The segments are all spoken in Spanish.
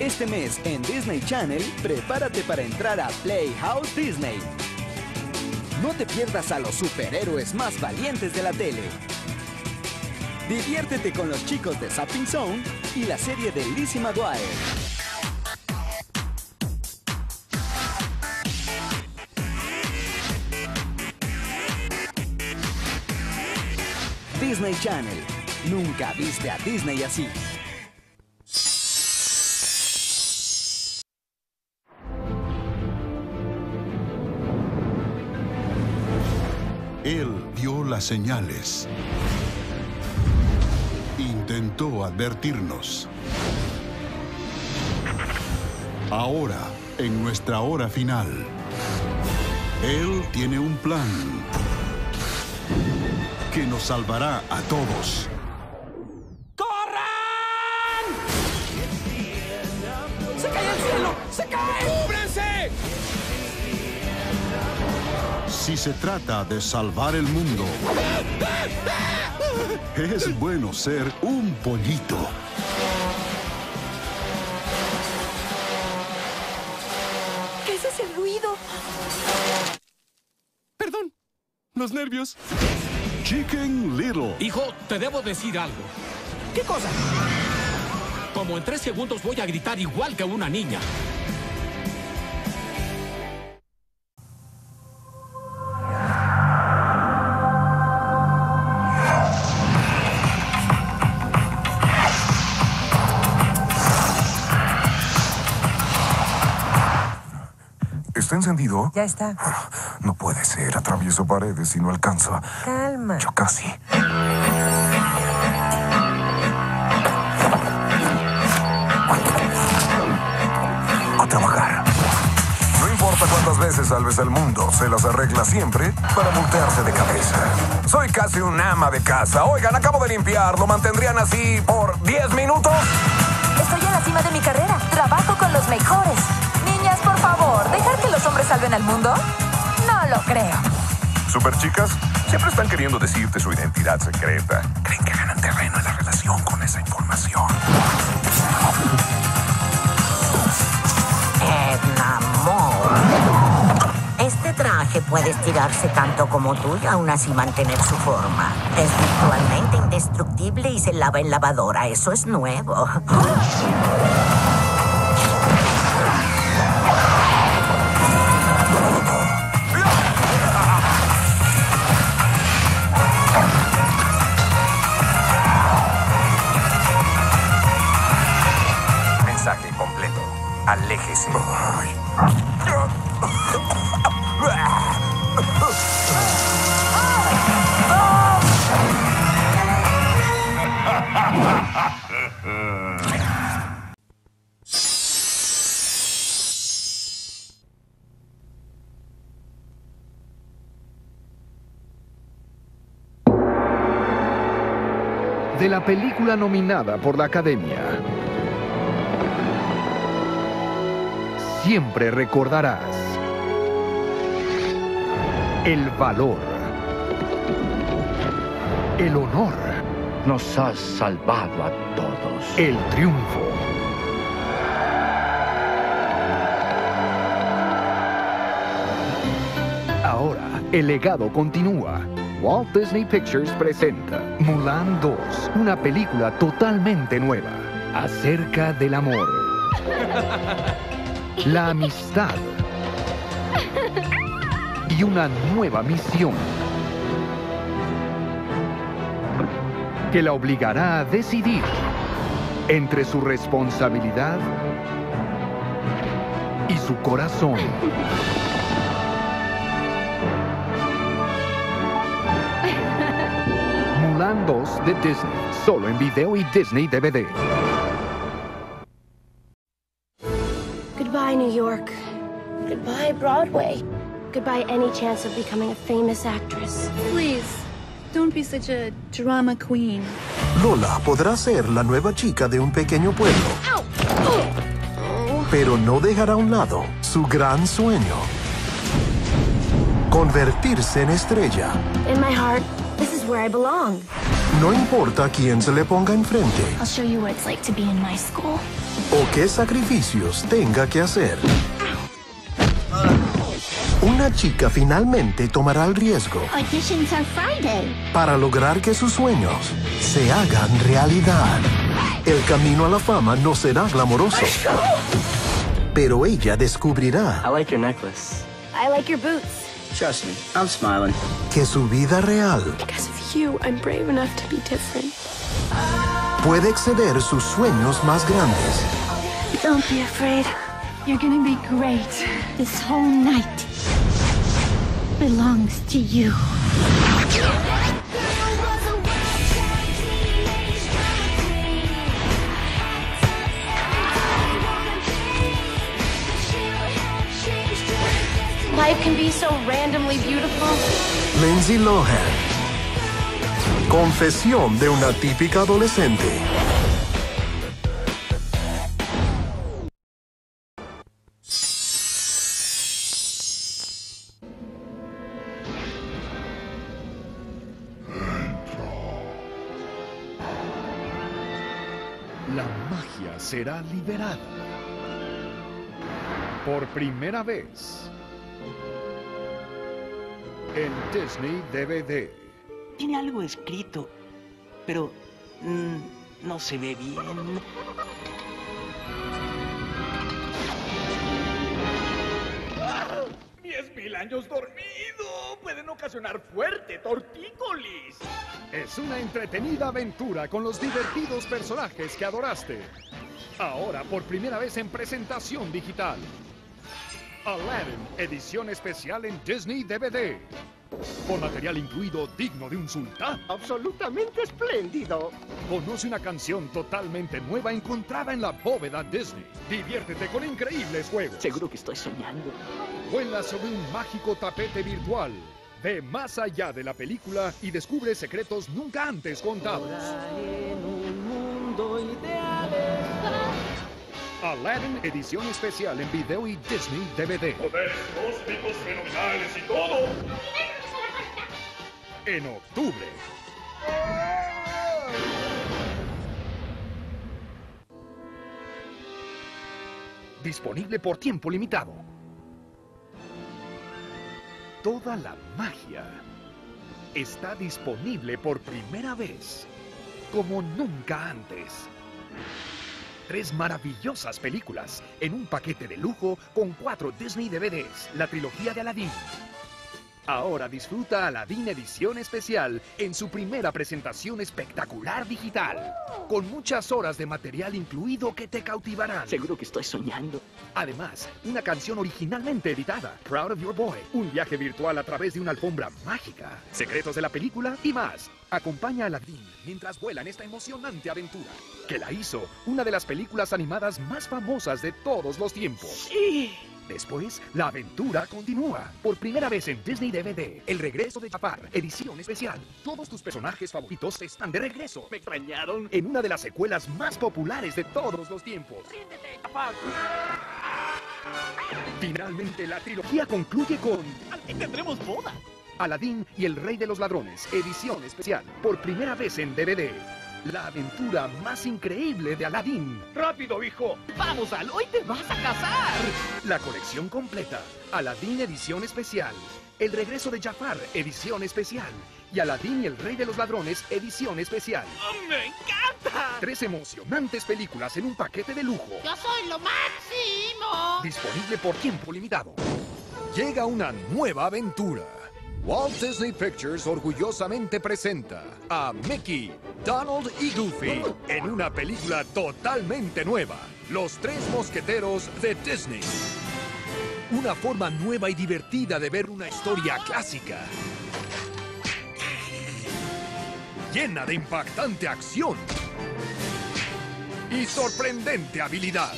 Este mes en Disney Channel, prepárate para entrar a Playhouse Disney. No te pierdas a los superhéroes más valientes de la tele. Diviértete con los chicos de Zapping Zone y la serie de Lizzie McGuire. Disney Channel. Nunca viste a Disney así. Él vio las señales. Intentó advertirnos. Ahora, en nuestra hora final, Él tiene un plan que nos salvará a todos. ¡Corran! ¡Se cae el cielo! ¡Se cae! ¡Cúbrense! Si se trata de salvar el mundo, es bueno ser un pollito. ¿Qué es ese ruido? Perdón, los nervios. Chicken Little. Hijo, te debo decir algo. ¿Qué cosa? Como en 3 segundos voy a gritar igual que una niña. ¿Está encendido? Ya está. No puede ser. Atravieso paredes y no alcanza. Calma. Yo casi. A trabajar. No importa cuántas veces salves el mundo, se las arregla siempre para voltearse de cabeza. Soy casi un ama de casa. Oigan, acabo de limpiar. ¿Lo mantendrían así por 10 minutos? Estoy en la cima de mi carrera. Trabajo con los mejores. Niñas, por favor, ¿dejar que los hombres salven al mundo? No lo creo. Superchicas siempre están queriendo decirte su identidad secreta. Creen que ganan terreno en la relación con esa información. Amor. Este traje puede estirarse tanto como tú y aún así mantener su forma. Es virtualmente indestructible y se lava en lavadora. Eso es nuevo. Mensaje completo. Aléjese. De la película nominada por la Academia, siempre recordarás el valor, el honor, Nos has salvado a todos. el triunfo. Ahora, el legado continúa. Walt Disney Pictures presenta Mulan 2, una película totalmente nueva acerca del amor, la amistad y una nueva misión que la obligará a decidir entre su responsabilidad y su corazón. Mulan 2 de Disney, solo en video y Disney DVD. Goodbye, New York. Goodbye, Broadway. Goodbye, any chance of becoming a famous actress. Please, don't be such a drama queen. Lola podrá ser la nueva chica de un pequeño pueblo, pero no dejará a un lado su gran sueño: convertirse en estrella. In my heart, this is where I belong. No importa quién se le ponga enfrente I'll show you what it's like to be in my school. o qué sacrificios tenga que hacer. Una chica finalmente tomará el riesgo Auditions are Friday. para lograr que sus sueños se hagan realidad. El camino a la fama no será glamoroso, pero ella descubrirá I like your necklace. I like your boots. Trust me, I'm smiling. que su vida real Because of you, I'm brave enough to be different. puede exceder sus sueños más grandes. Don't be afraid. You're gonna be great. This whole night belongs to you. Life can be so randomly beautiful. Lindsay Lohan. Confesión de una típica adolescente. La magia será liberada. Por primera vez en Disney DVD. Tiene algo escrito, pero no se ve bien. ¡10,000 años dormido! Pueden ocasionar fuerte tortícolis. Es una entretenida aventura con los divertidos personajes que adoraste. Ahora por primera vez en presentación digital. Aladdin, edición especial en Disney DVD. Con material incluido digno de un sultán. Absolutamente espléndido. Conoce una canción totalmente nueva encontrada en la bóveda Disney. Diviértete con increíbles juegos. Seguro que estoy soñando. Vuela sobre un mágico tapete virtual. Ve más allá de la película y descubre secretos nunca antes contados. En un mundo ideal. Aladdin, edición especial en video y Disney DVD. Poderes cósmicos fenomenales y todo. En octubre. Disponible por tiempo limitado. Toda la magia está disponible por primera vez, como nunca antes. 3 maravillosas películas en un paquete de lujo con 4 Disney DVDs, la trilogía de Aladdin. Ahora disfruta Aladdin edición especial en su primera presentación espectacular digital, con muchas horas de material incluido que te cautivarán. Seguro que estoy soñando. Además, una canción originalmente editada, Proud of Your Boy, un viaje virtual a través de una alfombra mágica, secretos de la película y más. Acompaña a Aladdin mientras vuela en esta emocionante aventura, que la hizo una de las películas animadas más famosas de todos los tiempos. ¡Sí! Después, la aventura continúa. Por primera vez en Disney DVD, El regreso de Jafar, edición especial. Todos tus personajes favoritos están de regreso. ¿Me extrañaron? En una de las secuelas más populares de todos los tiempos. ¡Ríndete, Jafar! Finalmente, la trilogía concluye con... ¡Al fin tendremos boda! Aladdin y el Rey de los Ladrones, edición especial. Por primera vez en DVD. La aventura más increíble de Aladdin. ¡Rápido, hijo! ¡Vamos, Al! ¡Hoy te vas a casar! La colección completa. Aladdin edición especial. El regreso de Jafar, edición especial. Y Aladdin y el Rey de los Ladrones, edición especial. ¡Oh, ¡me encanta! 3 emocionantes películas en un paquete de lujo. ¡Yo soy lo máximo! Disponible por tiempo limitado. Llega una nueva aventura. Walt Disney Pictures orgullosamente presenta a Mickey, Donald y Goofy en una película totalmente nueva, Los 3 Mosqueteros de Disney. Una forma nueva y divertida de ver una historia clásica, llena de impactante acción y sorprendente habilidad.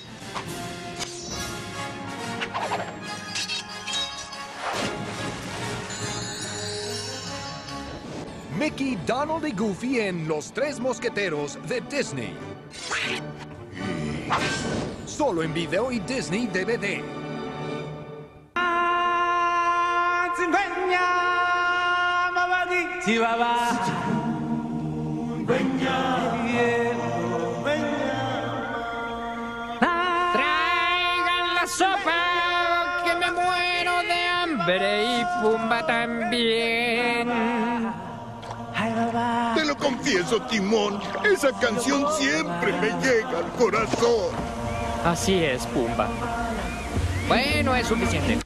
Mickey, Donald y Goofy en Los 3 Mosqueteros de Disney. Solo en video y Disney DVD. ¡Traigan la sopa! ¡Que me muero de hambre! Y Pumba también. Te lo confieso, Timón. Esa canción siempre me llega al corazón. Así es, Pumba. Bueno, es suficiente.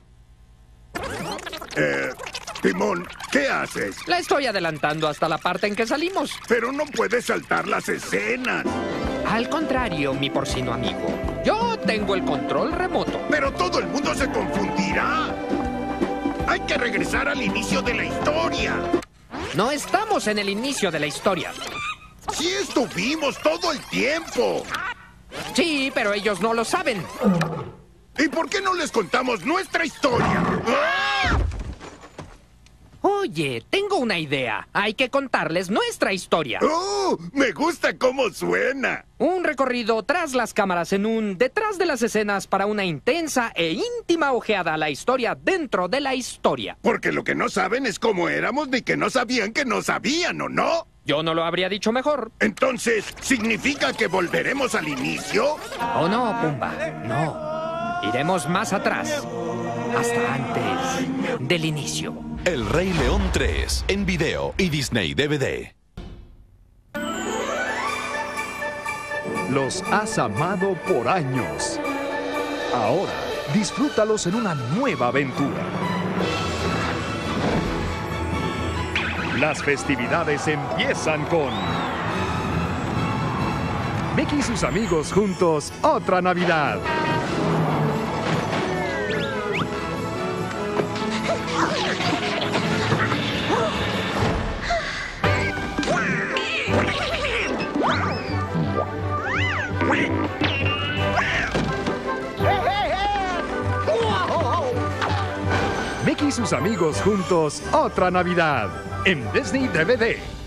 Timón, ¿qué haces? La estoy adelantando hasta la parte en que salimos. Pero no puedes saltar las escenas. Al contrario, mi porcino amigo. Yo tengo el control remoto. Pero todo el mundo se confundirá. Hay que regresar al inicio de la historia. No estamos en el inicio de la historia. Sí estuvimos todo el tiempo. Sí, pero ellos no lo saben. ¿Y por qué no les contamos nuestra historia? ¡Ah! Oye, tengo una idea. Hay que contarles nuestra historia. ¡Oh! Me gusta cómo suena. Un recorrido tras las cámaras en un detrás de las escenas para una intensa e íntima ojeada a la historia dentro de la historia. Porque lo que no saben es cómo éramos ni que no sabían que no sabían, ¿o no? Yo no lo habría dicho mejor. Entonces, ¿significa que volveremos al inicio? Oh, no, Pumba. No. Iremos más atrás. Hasta antes del inicio. El Rey León 3 en video y Disney DVD. Los has amado por años. Ahora, disfrútalos en una nueva aventura. Las festividades empiezan con Mickey y sus amigos juntos, otra Navidad. Mickey y sus amigos juntos, otra Navidad, en Disney DVD.